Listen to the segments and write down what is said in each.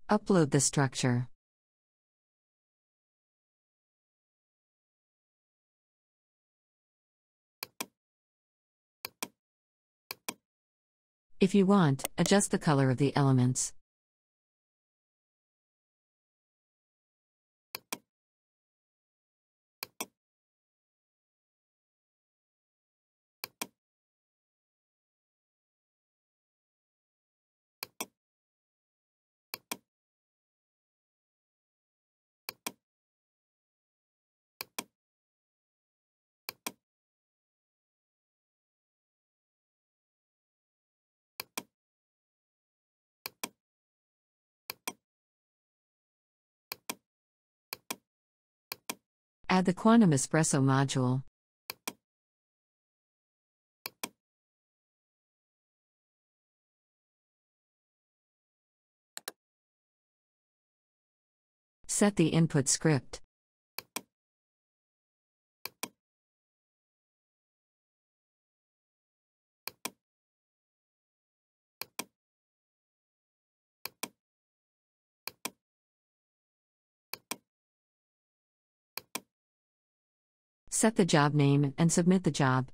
Upload the structure. If you want, adjust the color of the elements. Add the quantum espresso module. Set the input script. Set the job name and submit the job.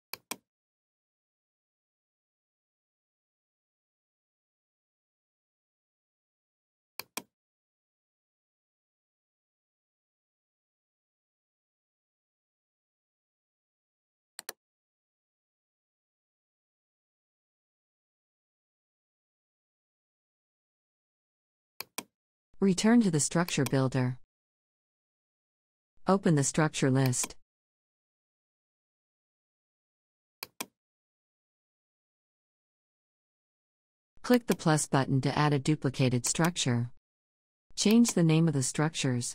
Return to the structure builder. Open the structure list. Click the plus button to add a duplicated structure. Change the name of the structures.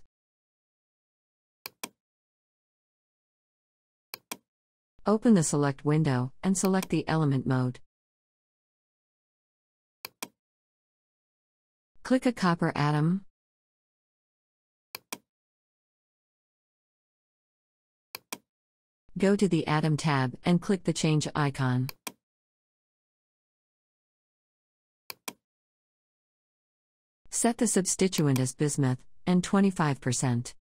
Open the select window and select the element mode. Click a copper atom. Go to the Atom tab and click the change icon. Set the substituent as bismuth and 25%.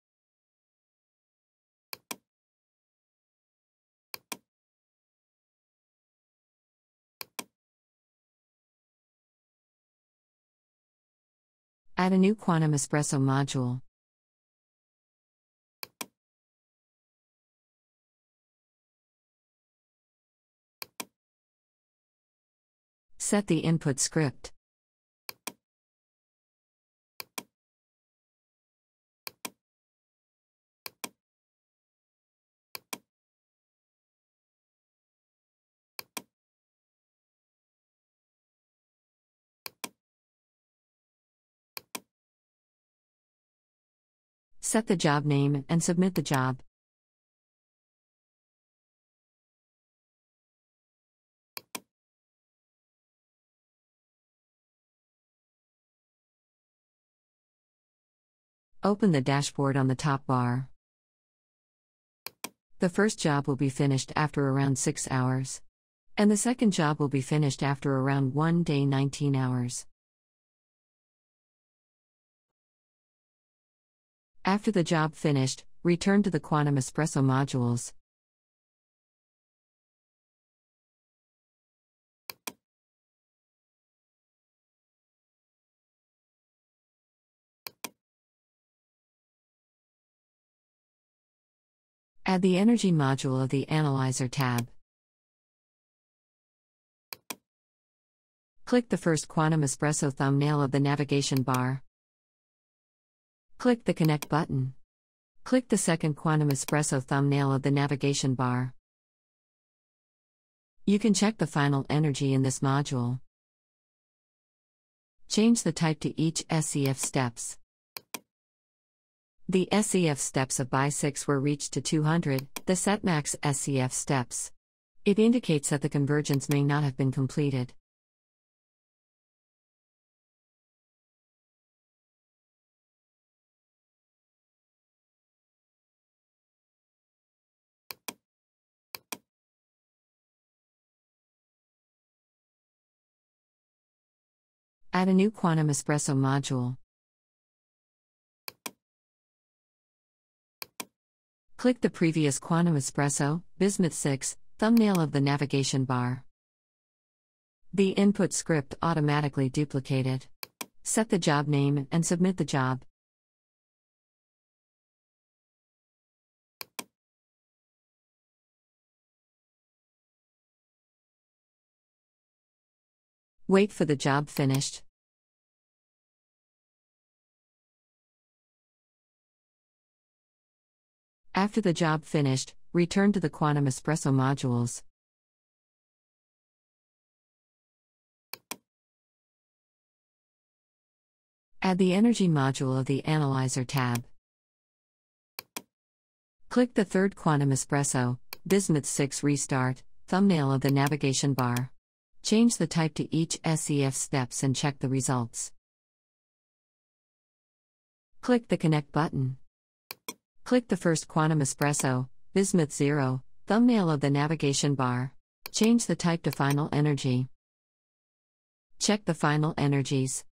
Add a new quantum espresso module. Set the input script. Set the job name and submit the job. Open the dashboard on the top bar. The first job will be finished after around 6 hours. And the second job will be finished after around 1 day 19 hours. After the job finished, return to the quantum espresso modules. Add the energy module of the Analyzer tab. Click the first quantum espresso thumbnail of the navigation bar. Click the Connect button. Click the second quantum espresso thumbnail of the navigation bar. You can check the final energy in this module. Change the type to each SCF steps. The SCF steps of BI6 were reached to 200, the set max SCF steps. It indicates that the convergence may not have been completed. Add a new Quantum Espresso module. Click the previous Quantum Espresso, Bismuth 6, thumbnail of the navigation bar. The input script automatically duplicated. Set the job name and submit the job. Wait for the job finished. After the job finished, return to the Quantum Espresso modules. Add the Energy module of the Analyzer tab. Click the third Quantum Espresso, Bismuth 6 Restart, thumbnail of the navigation bar. Change the type to each SEF steps and check the results. Click the Connect button. Click the first Quantum Espresso, Bismuth 0, thumbnail of the navigation bar. Change the type to Final Energy. Check the final energies.